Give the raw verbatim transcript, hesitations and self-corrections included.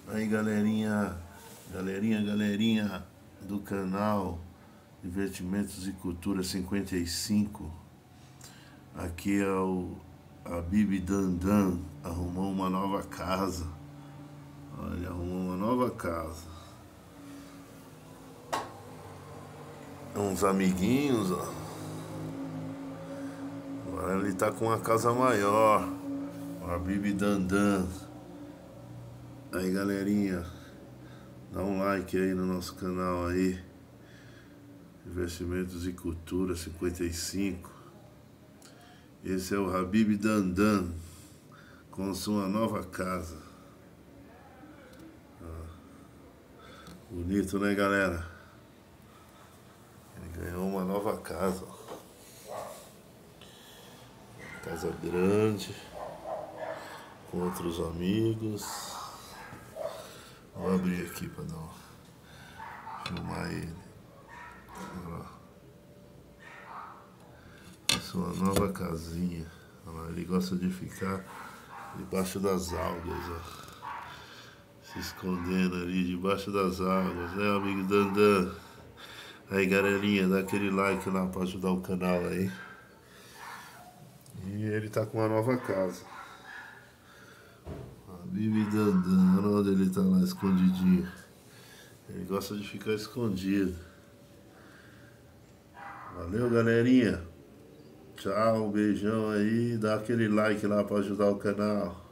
Aí galerinha, galerinha, galerinha do canal Divertimentos e Cultura cinquenta e cinco. Aqui é o Habib Dandan, arrumou uma nova casa. Olha, arrumou uma nova casa. Uns amiguinhos, ó. Agora ele tá com uma casa maior. O Habib Dandan. Aí galerinha, dá um like aí no nosso canal aí, Investimentos e Cultura cinquenta e cinco. Esse é o Habib Dandan com sua nova casa. Bonito, né, galera? Ele ganhou uma nova casa. Casa grande, com outros amigos. Vou abrir aqui para dar uma... filmar ele. Olha lá. Essa é uma nova casinha. Olha lá, ele gosta de ficar debaixo das algas, ó. Se escondendo ali debaixo das águas, né, amigo Dandan? Aí galerinha, dá aquele like lá para ajudar o canal aí. E ele tá com uma nova casa. Habib Dandan, olha onde ele tá lá escondidinho. Ele gosta de ficar escondido. Valeu, galerinha. Tchau, beijão aí. Dá aquele like lá para ajudar o canal.